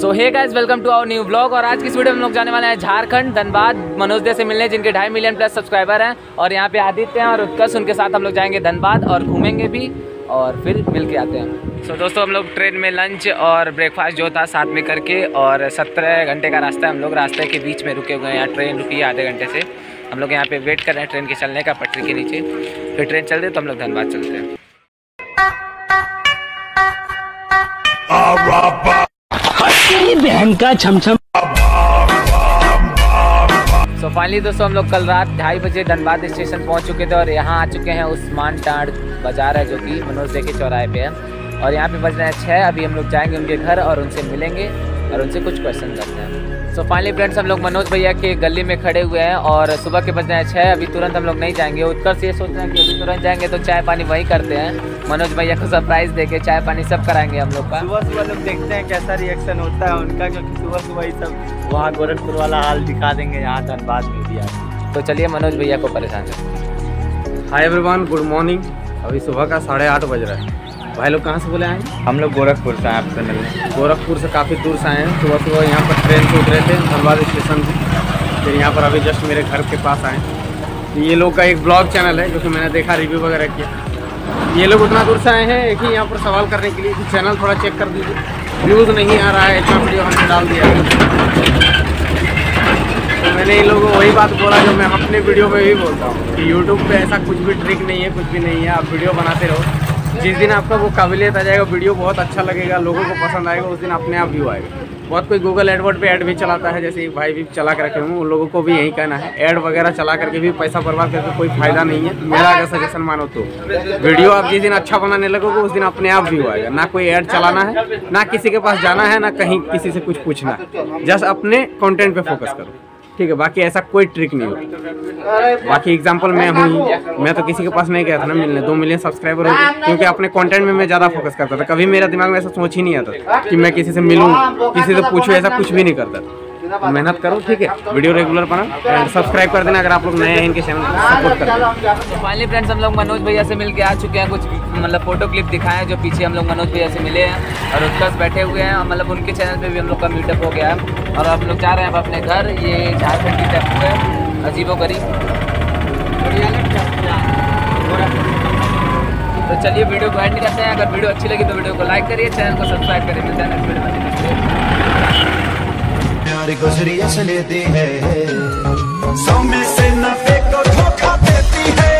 So hey guys, welcome to our new vlog. और आज की इस वीडियो में हम लोग जाने वाले हैं झारखंड धनबाद मनोज दे से मिलने, जिनके 2.5 मिलियन प्लस सब्सक्राइबर हैं। और यहाँ पे आदित्य हैं और उत्कर्ष, उनके साथ हम लोग जाएंगे धनबाद और घूमेंगे भी और फिर मिल के आते हैं। सो दोस्तों, हम लोग ट्रेन में लंच और ब्रेकफास्ट जो था साथ में करके, और 17 घंटे का रास्ता है। हम लोग रास्ते के बीच में रुके हुए हैं, यहाँ ट्रेन रुकी है आधे घंटे से। हम लोग यहाँ पे वेट कर रहे हैं ट्रेन के चलने का, पटरी के नीचे। फिर ट्रेन चल रही तो हम लोग धनबाद चलते हैं। बहन का छमछम। सो फाइनली दोस्तों, हम लोग कल रात 2:30 बजे धनबाद स्टेशन पहुंच चुके थे और यहाँ आ चुके हैं। उस्मान टाड़ बाजार है जो कि मनोज दे के चौराहे पे है, और यहाँ पे बज रहे हैं 6। अभी हम लोग जाएंगे उनके घर और उनसे मिलेंगे और उनसे कुछ क्वेश्चन करते हैं। सो फाइनली फ्रेंड्स, हम लोग मनोज भैया के गली में खड़े हुए हैं और सुबह के बज रहे हैं 6। अभी तुरंत हम लोग नहीं जाएंगे। उत्कर्ष ये सोच रहे हैं कि अभी तुरंत जाएंगे तो चाय पानी वहीं करते हैं। मनोज भैया को सरप्राइज देके चाय पानी सब कराएंगे हम लोग का। सुबह लोग देखते हैं कैसा रिएक्शन होता है उनका, क्योंकि सुबह ही सब वहाँ गोरखपुर वाला हाल दिखा देंगे यहाँ धनबाद में भी आके। तो चलिए मनोज भैया को परेशान करते हैं। Hi everyone, good morning. अभी सुबह का 8:30 बज रहा है। भाई लोग कहाँ से बोले आए? हम लोग गोरखपुर से आपसे मिलने। गोरखपुर से काफ़ी दूर से आए हैं। सुबह यहाँ पर ट्रेन से उतरे थे धनबाद स्टेशन से, फिर यहाँ पर अभी जस्ट मेरे घर के पास आए। ये लोग का एक ब्लॉग चैनल है जो कि मैंने देखा, रिव्यू वगैरह किया। ये लोग उतना दूर से आए हैं एक ही यहाँ पर सवाल करने के लिए कि चैनल थोड़ा चेक कर दीजिए, व्यूज़ नहीं आ रहा है। इतना वीडियो हमने डाल दिया है। तो मैंने इन लोगों को वही बात बोला जो मैं अपने वीडियो में भी बोलता हूँ कि यूट्यूब पे ऐसा कुछ भी ट्रिक नहीं है, कुछ भी नहीं है। आप वीडियो बनाते रहो, जिस दिन आपका वो काबिलियत आ जाएगा, वीडियो बहुत अच्छा लगेगा, लोगों को पसंद आएगा, उस दिन अपने आप व्यू आएगा। बहुत कोई गूगल एडवर्ड पे ऐड भी चलाता है, जैसे एक भाई भी चला कर रखे हूँ। उन लोगों को भी यही कहना है, ऐड वगैरह चला करके भी पैसा बर्बाद करके कोई फायदा नहीं है। मेरा अगर सजेशन मानो तो वीडियो आप जिस दिन अच्छा बनाने लगोगे उस दिन अपने आप व्यू आएगा। ना कोई ऐड चलाना है, ना किसी के पास जाना है, ना कहीं किसी से कुछ पूछना है। जस्ट अपने कंटेंट पे फोकस करो, ठीक है। बाकी ऐसा कोई ट्रिक नहीं होता। बाकी एग्जांपल मैं हूँ ही, मैं तो किसी के पास नहीं गया था ना मिलने। 2 मिलियन सब्सक्राइबर हो गए, क्योंकि अपने कंटेंट में मैं ज़्यादा फोकस करता था। कभी मेरा दिमाग में ऐसा सोच ही नहीं आता कि मैं किसी से मिलूँ, किसी से पूछूँ, ऐसा कुछ भी नहीं करता। तो मेहनत करो, ठीक है। वीडियो रेगुलर बनाओ एंड सब्सक्राइब कर देना अगर आप लोग नए हैं इनके चैनल को सपोर्ट कर देना। तो फाइनली फ्रेंड्स, हम लोग मनोज भैया से मिल के आ चुके हैं। कुछ मतलब फोटो क्लिप दिखाए जो पीछे हम लोग मनोज भैया से मिले हैं, और उत्कर्ष बैठे हुए हैं। मतलब उनके चैनल पे भी हम लोग का मीटअप हो गया है और हम लोग जा रहे हैं अब अपने घर। ये झारखंड की टेम्पो है, अजीबोगरीब। तो चलिए वीडियो को एंड करते हैं। अगर वीडियो अच्छी लगी तो वीडियो को लाइक करिए, चैनल को सब्सक्राइब करिए। मिलते हैं नेक्स्ट वीडियो में। प्यारी गुजरिया से लेती है, सौ में से 90 को धोखा देती है।